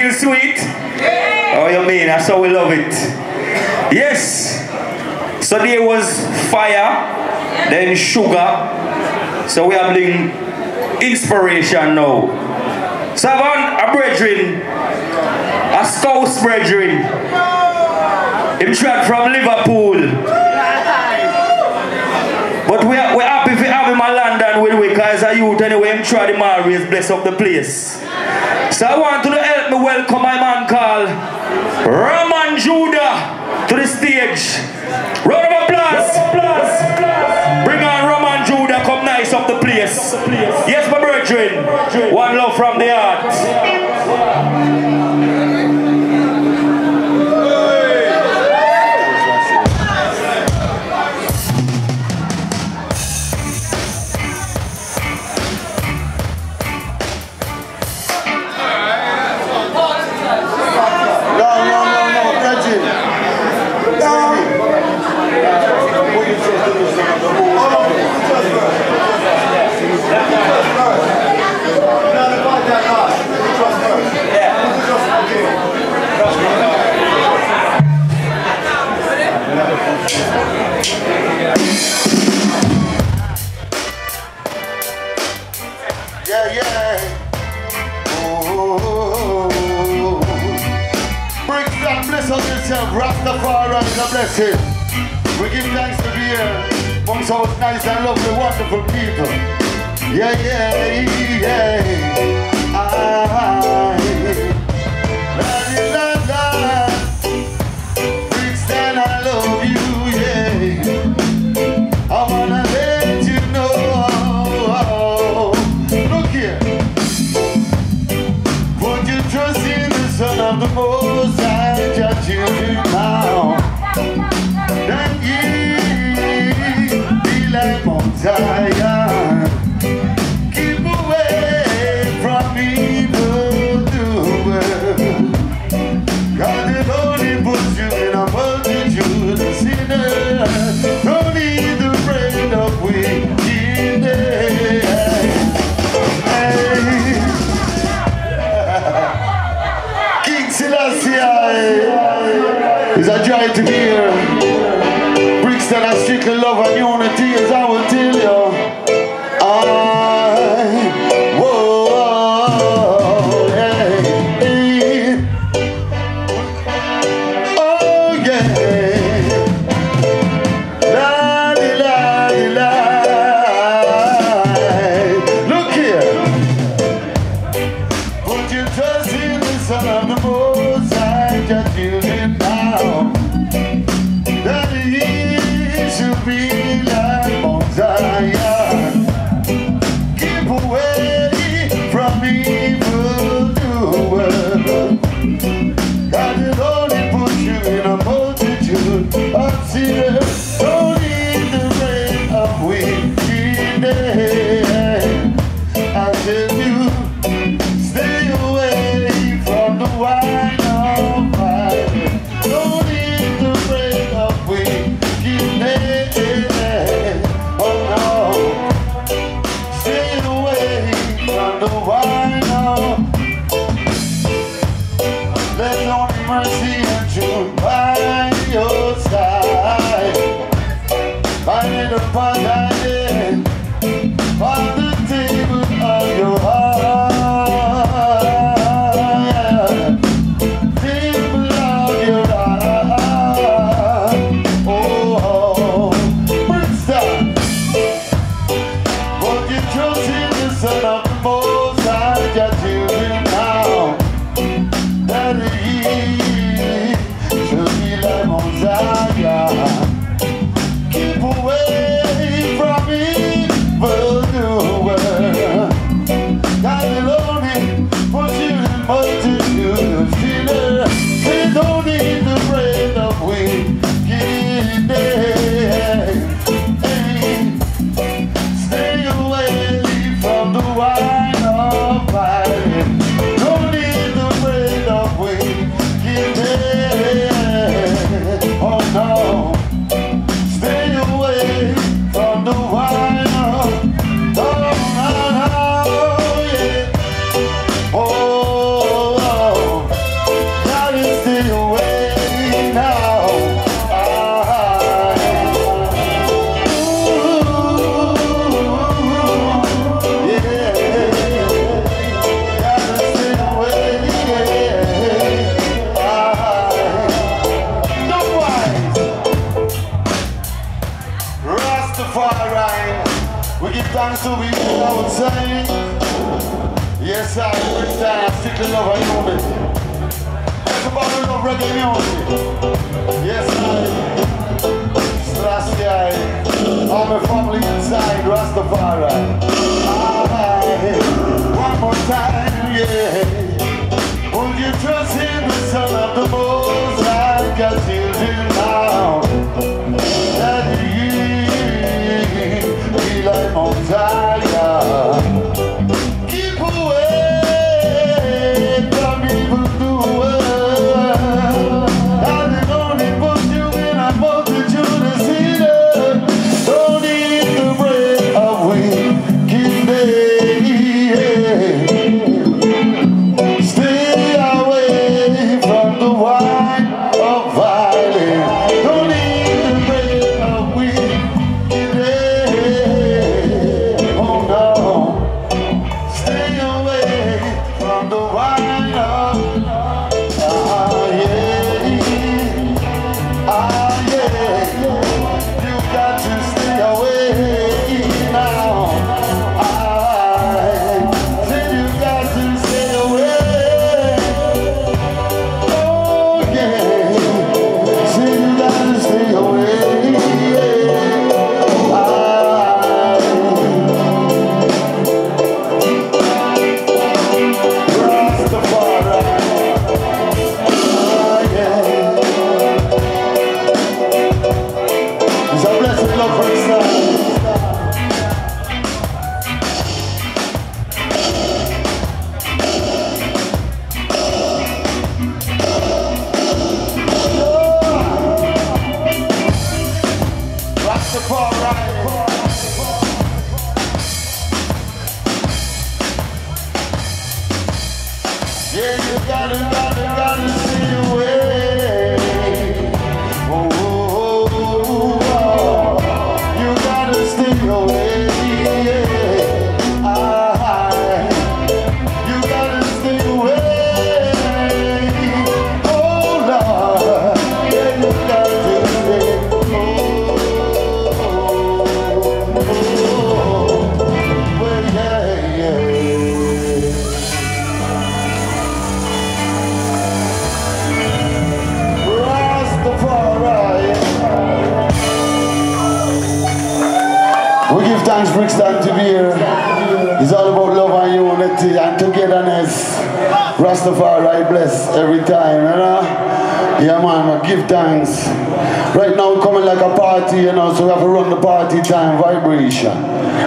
still sweet? Oh, you mean? That's how we love it. Yes. So there was fire, then sugar. So we are doing inspiration now. So I want a brethren, a Scouse brethren. Him track from Liverpool. But we're happy if we have him in London with we, because as a youth anyway, him try him always bless up the place. So I want to help me welcome my man called Roman Judah to the stage. Round of applause. Bring on Roman Judah, come nice up the place. Yes, my brethren. One love from the heart. Rastafari is a blessing. We give thanks to be here amongst all nice and lovely, wonderful people. Yeah, yeah, yeah. Brixton, I love you, yeah. I wanna let you know. Look here. Put your trust in the Son of the Most High, judge you now. Then ye be like Mount Zion. Keep away from evil doers. God will only put you in a multitude of sinners. Don't need the bread of wickedness. King Selassie is a joy to be here. Brixton has strictly love and unity, as I will tell you. Whoa, hey. Oh yeah. La. Look here. Put your trust in the Son of the Most High, just use it now. That he should be like Mount Zion. Keep away from evil doers. God will only put you in a multitude of sinners. Don't need the rain of wickedness. I tell you, stay away from the wine of fire. Don't need the rain of wickedness. Oh no, stay away from the wine of. Let only mercy and truth by your side. Find it upon thy head, on the table of your heart. Table of your heart. Oh, Brixton. Put your trust in the Son of the Most High, just you now. That he reggae music. Yes, I. All my family inside Rastafari. One more time, yeah. Would you trust in the Son of the Most High? Got children now. That he like Mount Zion. Keep away from evil doers. And they only put you in a multitude of sinners. Don't eat the bread of wickedness. Stay away from the wine of violence. Don't eat the bread of wickedness. Oh no. Stay away from the wine of you got to stay away now. Said you got to stay away. Oh yeah. Said you got to stay away. Rastafari. It's a blessed love for itself. Rastafari. Yeah, you gotta stay away. Oh, you gotta stay away. You gotta stay away. Oh Lord, yeah, you gotta stay. Well, yeah. We give thanks for Brixton to be here. It's all about love and unity and togetherness. Rastafari bless every time, you know? Yeah man, we give thanks. Right now we're coming like a party, you know, so we have to run the party time vibration.